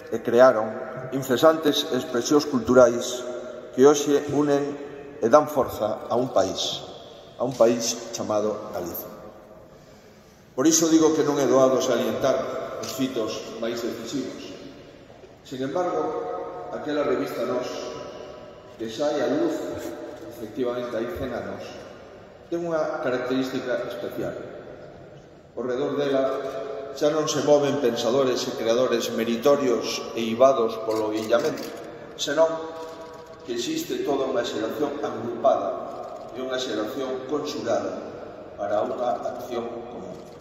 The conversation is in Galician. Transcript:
e crearon incesantes expresións culturais que hoxe unen e dan forza a un país chamado Galicia. Por iso digo que non é doado salientar os fitos máis decisivos. Sin embargo, aquela revista Nós, que sai a luz, efectivamente, hai 100 anos, ten unha característica especial. Ao redor dela xa non se moven pensadores e creadores meritorios e ibados polo illamento, senón que existe toda unha xeración agrupada e unha xeración conxurada para unha acción común.